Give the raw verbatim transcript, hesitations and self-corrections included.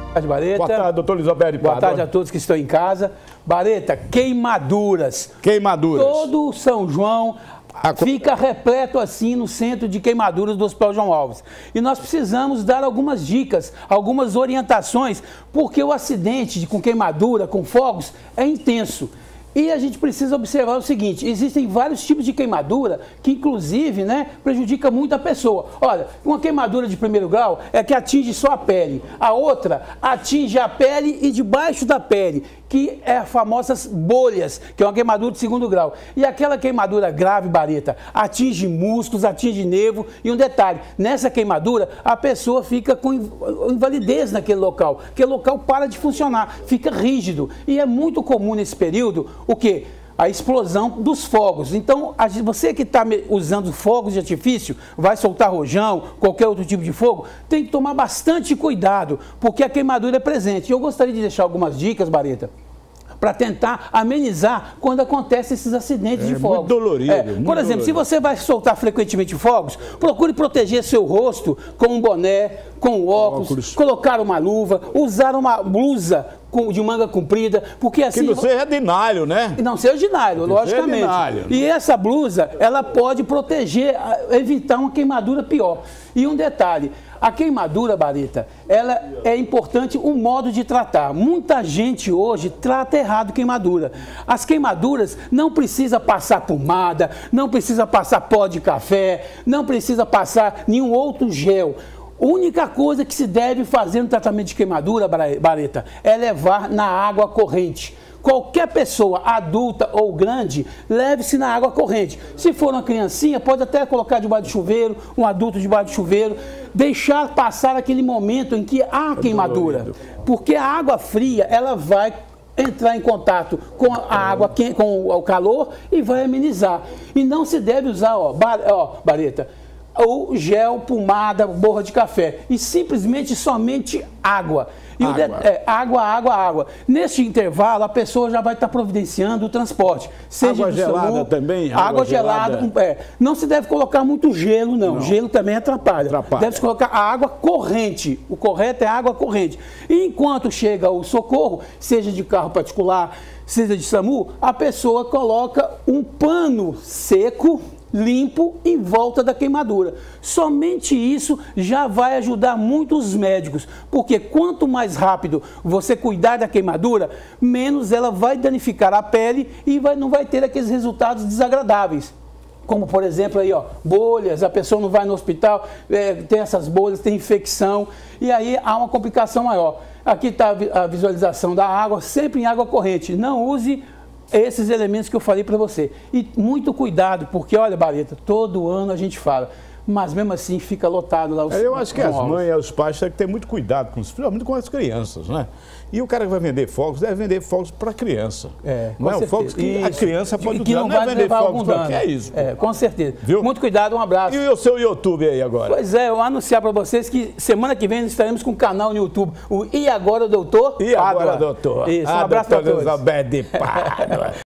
Boa tarde, Bareta. Boa tarde, doutor Elizabeth. Boa tarde a todos que estão em casa. Bareta, queimaduras. Queimaduras. Todo São João a... fica repleto assim no centro de queimaduras do Hospital João Alves. E nós precisamos dar algumas dicas, algumas orientações, porque o acidente com queimadura, com fogos, é intenso. E a gente precisa observar o seguinte, existem vários tipos de queimadura que, inclusive, né, prejudica muito a pessoa. Olha, uma queimadura de primeiro grau é que atinge só a pele. A outra atinge a pele e debaixo da pele, que é as famosas bolhas, que é uma queimadura de segundo grau. E aquela queimadura grave, Bareta, atinge músculos, atinge nervo. E um detalhe, nessa queimadura, a pessoa fica com invalidez naquele local. Aquele local para de funcionar, fica rígido. E é muito comum nesse período o quê? A explosão dos fogos. Então, você que está usando fogos de artifício, vai soltar rojão, qualquer outro tipo de fogo, tem que tomar bastante cuidado, porque a queimadura é presente. Eu gostaria de deixar algumas dicas, Bareta, para tentar amenizar quando acontecem esses acidentes é, de fogos. Muito dolorido. É, muito por exemplo, dolorido. se você vai soltar frequentemente fogos, procure proteger seu rosto com um boné, com óculos, óculos. colocar uma luva, usar uma blusa de manga comprida, porque assim... Que não seja de nalho, né? Não seja de nalho, logicamente. De nalho, e essa blusa, ela pode proteger, evitar uma queimadura pior. E um detalhe, a queimadura, Bareta, ela é importante o modo de tratar. Muita gente hoje trata errado queimadura. As queimaduras não precisa passar pomada, não precisa passar pó de café, não precisa passar nenhum outro gel. A única coisa que se deve fazer no tratamento de queimadura, Bareta, é levar na água corrente. Qualquer pessoa, adulta ou grande, leve-se na água corrente. Se for uma criancinha, pode até colocar debaixo do chuveiro, um adulto debaixo do chuveiro, deixar passar aquele momento em que há queimadura. Porque a água fria, ela vai entrar em contato com a água, com o calor e vai amenizar. E não se deve usar, ó, ó Bareta, ou gel, pomada, borra de café. E simplesmente somente água. E água. O de, é, água, água, água. Neste intervalo, a pessoa já vai estar providenciando o transporte. Seja água gelada SAMU, também? Água, água gelada. gelada é. Não se deve colocar muito gelo, não. não. Gelo também atrapalha. atrapalha. Deve-se colocar a água corrente. O correto é água corrente. E enquanto chega o socorro, seja de carro particular, seja de SAMU, a pessoa coloca um pano seco, limpo em volta da queimadura. Somente isso já vai ajudar muito os médicos, porque quanto mais rápido você cuidar da queimadura, menos ela vai danificar a pele e vai, não vai ter aqueles resultados desagradáveis. Como, por exemplo, aí, ó, bolhas, a pessoa não vai no hospital, é, tem essas bolhas, tem infecção, e aí há uma complicação maior. Aqui está a visualização da água, sempre em água corrente. Não use esses elementos que eu falei para você. E muito cuidado, porque, olha, Bareta, todo ano a gente fala, mas mesmo assim fica lotado lá. Os, eu acho que as mães e os pais têm que ter muito cuidado, com os, principalmente com as crianças, né? E o cara que vai vender fogos, deve vender fogos para criança. É, não é fogos que isso. a criança pode usar, não, não é vender fogos para que é isso. É, com certeza. Viu? Muito cuidado, um abraço. E o seu YouTube aí agora? Pois é, eu vou anunciar para vocês que semana que vem estaremos com um canal no YouTube, o E Agora, Doutor? E Agora, Doutor? Isso, um abraço para todos. Elizabeth de Pádua.